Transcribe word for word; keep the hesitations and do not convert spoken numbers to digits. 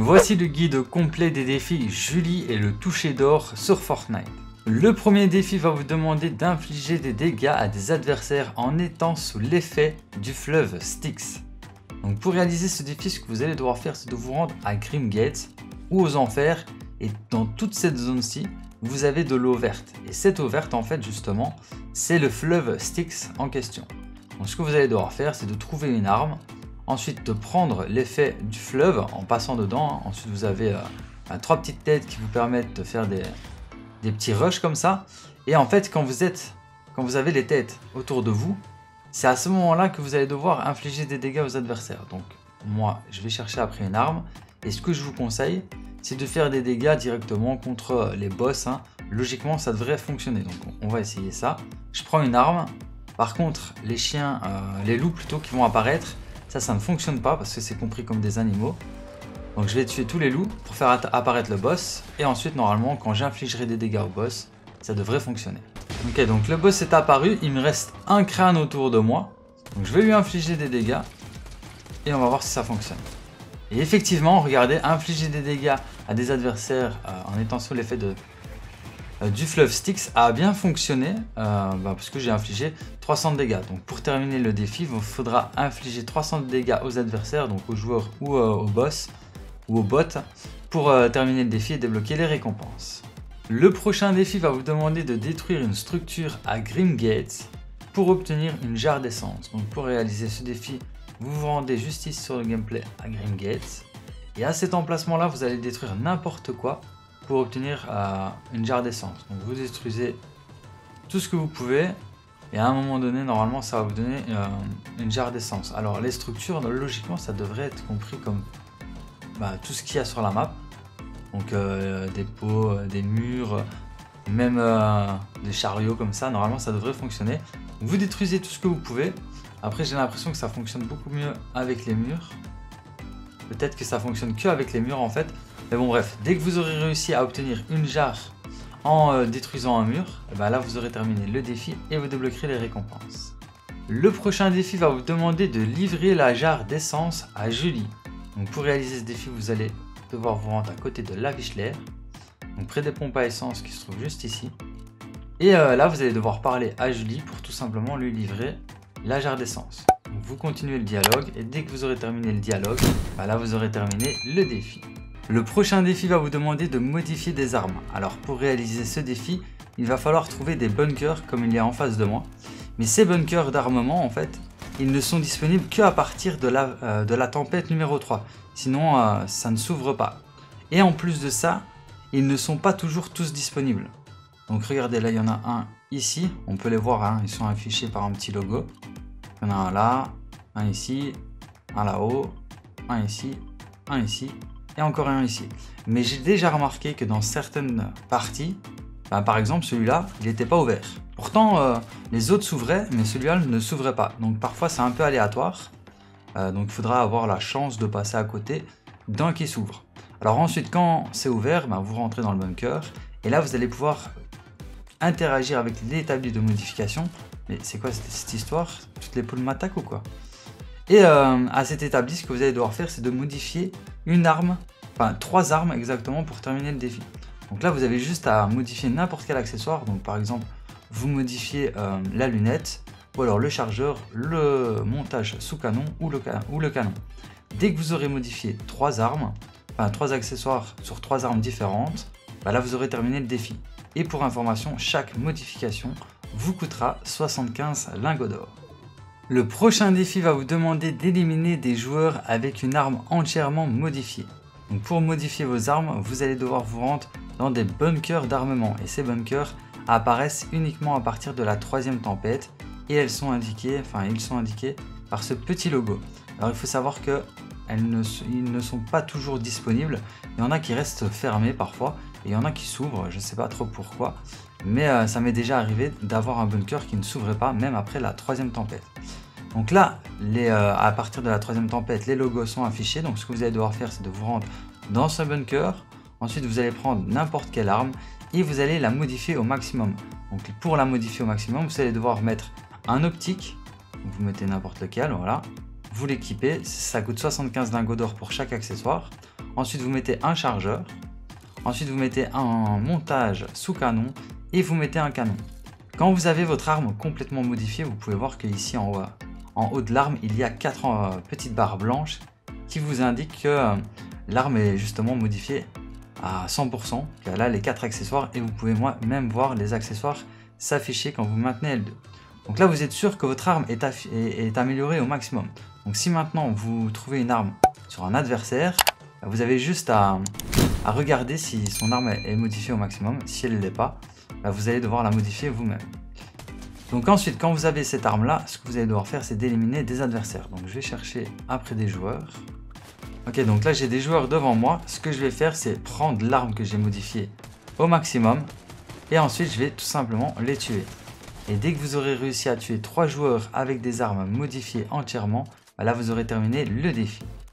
Voici le guide complet des défis Julie et le toucher d'or sur Fortnite. Le premier défi va vous demander d'infliger des dégâts à des adversaires en étant sous l'effet du fleuve Styx. Donc pour réaliser ce défi, ce que vous allez devoir faire, c'est de vous rendre à Grimgate ou aux Enfers, et dans toute cette zone-ci, vous avez de l'eau verte. Et cette eau verte, en fait, justement, c'est le fleuve Styx en question. Donc ce que vous allez devoir faire, c'est de trouver une arme, ensuite de prendre l'effet du fleuve en passant dedans. Ensuite, vous avez euh, bah, trois petites têtes qui vous permettent de faire des, des petits rushs comme ça. Et en fait, quand vous êtes, quand vous avez les têtes autour de vous, c'est à ce moment-là que vous allez devoir infliger des dégâts aux adversaires. Donc moi, je vais chercher après une arme. Et ce que je vous conseille, c'est de faire des dégâts directement contre les boss. Hein. Logiquement, ça devrait fonctionner. Donc on va essayer ça. Je prends une arme. Par contre, les chiens, euh, les loups plutôt qui vont apparaître, ça, ça ne fonctionne pas parce que c'est compris comme des animaux. Donc je vais tuer tous les loups pour faire apparaître le boss. Et ensuite, normalement, quand j'infligerai des dégâts au boss, ça devrait fonctionner. Ok, donc le boss est apparu. Il me reste un crâne autour de moi. Donc je vais lui infliger des dégâts. Et on va voir si ça fonctionne. Et effectivement, regardez, infliger des dégâts à des adversaires euh, en étant sous l'effet de... du fleuve Styx a bien fonctionné euh, bah parce que j'ai infligé trois cents de dégâts. Donc pour terminer le défi, il vous faudra infliger trois cents de dégâts aux adversaires, donc aux joueurs ou euh, aux boss ou aux bots, pour euh, terminer le défi et débloquer les récompenses. Le prochain défi va vous demander de détruire une structure à Grimgate pour obtenir une jarre d'essence. Donc pour réaliser ce défi, vous vous rendez juste ici sur le gameplay à Grimgate, et à cet emplacement là vous allez détruire n'importe quoi pour obtenir euh, une jarre d'essence. Donc vous détruisez tout ce que vous pouvez, et à un moment donné, normalement, ça va vous donner euh, une jarre d'essence. Alors les structures, logiquement, ça devrait être compris comme bah, tout ce qu'il y a sur la map. Donc euh, des pots, euh, des murs, même euh, des chariots comme ça, normalement ça devrait fonctionner. Vous détruisez tout ce que vous pouvez. Après j'ai l'impression que ça fonctionne beaucoup mieux avec les murs. Peut-être que ça fonctionne que avec les murs en fait. Mais bon bref, dès que vous aurez réussi à obtenir une jarre en euh, détruisant un mur, et ben là vous aurez terminé le défi et vous débloquerez les récompenses. Le prochain défi va vous demander de livrer la jarre d'essence à Julie. Donc pour réaliser ce défi, vous allez devoir vous rendre à côté de la Vichler, donc près des pompes à essence qui se trouvent juste ici. Et euh, là vous allez devoir parler à Julie pour tout simplement lui livrer la jarre d'essence. Vous continuez le dialogue, et dès que vous aurez terminé le dialogue, bah là vous aurez terminé le défi. Le prochain défi va vous demander de modifier des armes. Alors pour réaliser ce défi, il va falloir trouver des bunkers comme il y a en face de moi. Mais ces bunkers d'armement, en fait, ils ne sont disponibles qu'à partir de la, euh, de la tempête numéro trois. Sinon, euh, ça ne s'ouvre pas. Et en plus de ça, ils ne sont pas toujours tous disponibles. Donc regardez, là il y en a un ici, on peut les voir, hein, ils sont affichés par un petit logo. Il y en a un là, un ici, un là-haut, un ici, un ici. Et encore un ici. Mais j'ai déjà remarqué que dans certaines parties, bah par exemple celui-là, il n'était pas ouvert. Pourtant, euh, les autres s'ouvraient, mais celui-là ne s'ouvrait pas. Donc parfois c'est un peu aléatoire. Euh, donc il faudra avoir la chance de passer à côté d'un qui s'ouvre. Alors ensuite, quand c'est ouvert, bah, vous rentrez dans le bunker. Et là, vous allez pouvoir interagir avec l'établi de modification. Mais c'est quoi cette, cette histoire? Toutes les poules m'attaquent ou quoi? Et euh, à cet établi, ce que vous allez devoir faire, c'est de modifier une arme, enfin trois armes exactement pour terminer le défi. Donc là, vous avez juste à modifier n'importe quel accessoire. Donc par exemple, vous modifiez euh, la lunette, ou alors le chargeur, le montage sous canon ou le, ou le canon. Dès que vous aurez modifié trois armes, enfin trois accessoires sur trois armes différentes, bah là vous aurez terminé le défi. Et pour information, chaque modification vous coûtera soixante-quinze lingots d'or. Le prochain défi va vous demander d'éliminer des joueurs avec une arme entièrement modifiée. Donc pour modifier vos armes, vous allez devoir vous rendre dans des bunkers d'armement. Et ces bunkers apparaissent uniquement à partir de la troisième tempête. Et elles sont indiquées, enfin ils sont indiqués par ce petit logo. Alors il faut savoir que elles ne, ils ne sont pas toujours disponibles. Il y en a qui restent fermés parfois. Et il y en a qui s'ouvrent, je ne sais pas trop pourquoi. Mais euh, ça m'est déjà arrivé d'avoir un bunker qui ne s'ouvrait pas, même après la troisième tempête. Donc là, les, euh, à partir de la troisième tempête, les logos sont affichés. Donc ce que vous allez devoir faire, c'est de vous rendre dans ce bunker. Ensuite, vous allez prendre n'importe quelle arme et vous allez la modifier au maximum. Donc pour la modifier au maximum, vous allez devoir mettre un optique. Donc, vous mettez n'importe lequel, voilà. vous l'équipez, ça coûte soixante-quinze lingots d'or pour chaque accessoire. Ensuite vous mettez un chargeur, ensuite vous mettez un montage sous canon et vous mettez un canon. Quand vous avez votre arme complètement modifiée, vous pouvez voir qu'ici en haut, en haut de l'arme, il y a quatre euh, petites barres blanches qui vous indiquent que euh, l'arme est justement modifiée à cent pour cent. Elle a les quatre accessoires et vous pouvez moi, même voir les accessoires s'afficher quand vous maintenez L deux. Donc là vous êtes sûr que votre arme est, est, est améliorée au maximum. Donc si maintenant vous trouvez une arme sur un adversaire, vous avez juste à, à regarder si son arme est modifiée au maximum. Si elle ne l'est pas, vous allez devoir la modifier vous-même. Donc ensuite, quand vous avez cette arme là, ce que vous allez devoir faire, c'est d'éliminer des adversaires. Donc je vais chercher après des joueurs. Ok, donc là j'ai des joueurs devant moi. Ce que je vais faire, c'est prendre l'arme que j'ai modifiée au maximum et ensuite je vais tout simplement les tuer. Et dès que vous aurez réussi à tuer trois joueurs avec des armes modifiées entièrement, là vous aurez terminé le défi.